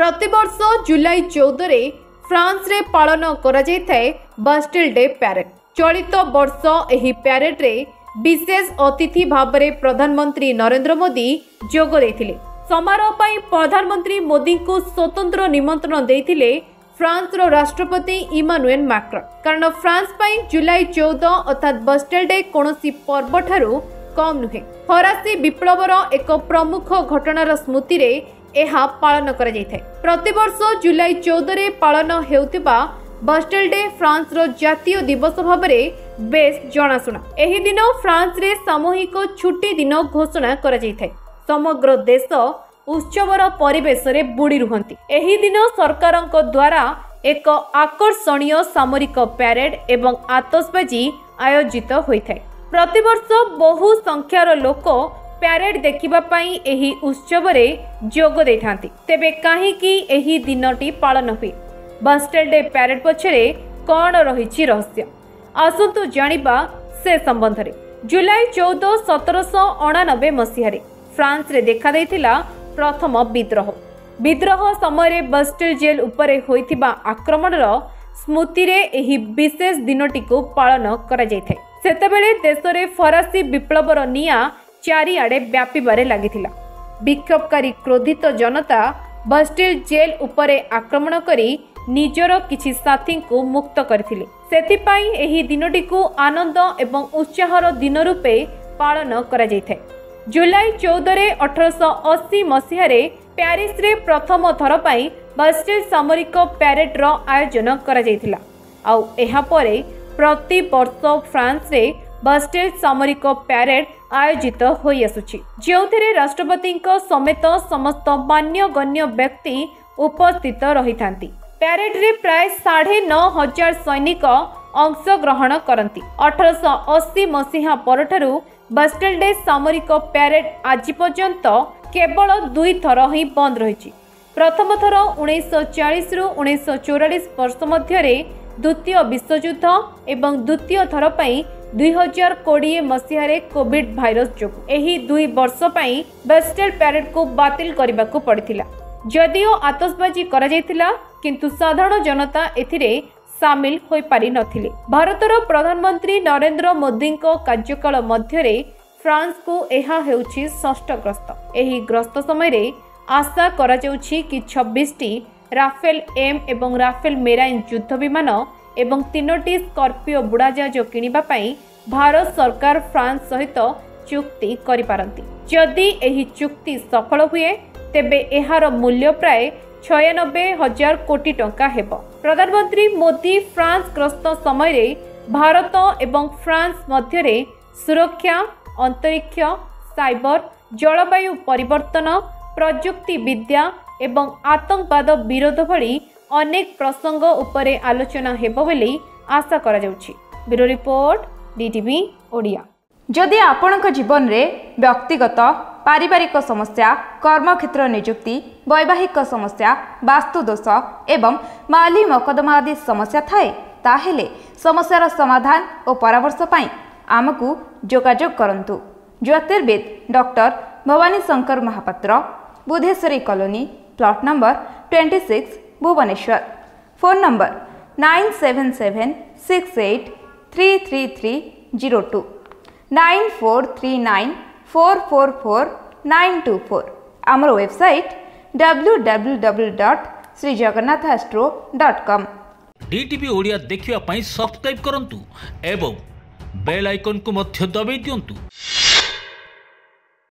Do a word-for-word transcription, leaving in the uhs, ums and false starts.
प्रतिवर्ष जुलाई चौदह रे फ्रांस रे पालन करा जायଥାଏ बास्टिल डे पैरेड। चलित वर्ष एही पैरेड रे विशेष अतिथि भाव में प्रधानमंत्री नरेंद्र मोदी जोग देथिले। समारोह पई प्रधानमंत्री मोदी को स्वतंत्र निमंत्रण देथिले फ्रांस रो राष्ट्रपति इमानुएल मैक्रोन। कारण फ्रांस पई जुलाई चौदह अर्थात बास्टिल डे कोनोसी पर्व ठारू कम नुहे। फरासी विप्लवर एक प्रमुख घटनार स्मृति रे एहा पालन करा जायଥାଏ। प्रतिवर्ष जुलाई चौदह रे पालन हेउतिबा बास्टिल डे फ्रांस रो जातीय दिवस भाव में बेस जनाशुना। एही दिन फ्रांस रे सामूहिक छुट्टी दिन घोषणा करा जायଥାଏ। समग्र देश उत्सवर परिवेश रे बुड़ी रुहंती। एही दिन सरकारक द्वारा एक आकर्षणीय सामरिक पैरेड एवं आतशबाजी आयोजित होइଥାଏ। प्रतिवर्ष बहु संख्यार लोक पैरेड देखिबा पई एही उत्सव रे जोग देथांती। तेबे काहेकि एही दिनटी पालन हुए? बास्टिल डे पैरेड पछरे कौन रही रहस्य? आसतु जानिबा से संबंध रे। जुलाई चौदह सतरश अणानबे मसीह फ्रांस रे देखा देथिला प्रथम विद्रोह। विद्रोह समय बास्टिल जेल उपरे होइथिबा आक्रमणर स्मृति रे एही विशेष दिनटी को पालन करा जायଥାଏ। सेतेबेले देश रे फरासी विप्लवर निया चारिआडे व्यापीबारे लागिथिला। विक्षोभकारी क्रोधित जनता बास्टिल जेल उपरे आक्रमण करी निजर किछि साथी को मुक्त करथिले। सेथिपाई एही दिनटी को आनंद एवं उत्साहर दिन रूपे पालन करा जायଥାଏ। जुलाई चौदह रे अठारश अस्सी मसीह रे पेरिस रे प्रथम थर पाई बास्टिल सामरिक पैरेड रो आयोजन करा जायथिला। आउ एहा परे प्रति वर्ष फ्रांस रे बास्टिल सामरिक पैरेड आयोजित होई आसुछि, जेउथिरे राष्ट्रपति समेत समस्त मान्यगण्य व्यक्ति उपस्थित रही थांती। पैरेड रे प्राय साढ़े नौ हजार सैनिक अंश ग्रहण करती। अठारश अस्सी मसीहा परठारु बास्टिल डे सामरिक पैरेड आज पर्यंत केवल दुई थर ही बंद रही। प्रथम थर उन्नीस चालीस रु उन्नीस चौरालीस वर्ष मध्य द्वितीय विश्वयुद्ध एवं द्वितीय थर पई दुई हजार कोड़े मसीह कोविड भाइरस जो एही दुई वर्ष पई बास्टिल पैरेड को बातिल करने को पड़िथिला। जदिओ आतशबाजी करा जायथिला किंतु साधारण जनता एथिरे सामिल होई पारि नथिले। भारतर प्रधानमंत्री नरेंद्र मोदी को कार्यकाल मध्य फ्रांस को एहा हेउछि षष्ठ ग्रस्त। एही ग्रस्त समय रे आशा करा जाउछि कि छब्बीस टी राफेल एम एवं राफेल मेराइन युद्ध विमान एवं तीनोटी स्कॉर्पियो बुड़ाजाहाज किनिबा पई भारत सरकार फ्रांस सहित चुक्ति करि पारंती। जदि एही चुक्ति सफल हुए तेबे एहार मूल्य प्राय छियानबे हजार कोटी टंका हेब। प्रधानमंत्री मोदी फ्रांस ग्रस्त समय रे भारत एवं फ्रांस मध्य सुरक्षा, अंतरिक्ष, साइबर, जलवायु परिवर्तन, प्रजुक्ति विद्या एवं आतंकवाद विरोध भली अनेक प्रसंग उपरे आलोचना हेबो बोली आशा करा जाउछि। Bureau report DTV Odia. जदि आपणक जीवन रे व्यक्तिगत पारिवारिक समस्या, कर्मक्षेत्र नियुक्ति, वैवाहिक समस्या, वास्तुदोष एवं माली मकदमा आदि समस्या थाए ताहेले समस्यार समाधान और परामर्श पाई आमकु जोगाजोग करंतु। ज्योतिर्विद doctor Bhabani Shankar Mohapatra, Budheswari colony, plot number छब्बीस, Bhubaneswar. Phone number nine seven seven six eight three three three zero two nine four three nine four four four nine two four. आमर website W W W dot Shri Jagannath astro dot com. DTV Odia देखिवा पई subscribe करंतु एवं bell icon को मध्य दबाई दियंतु।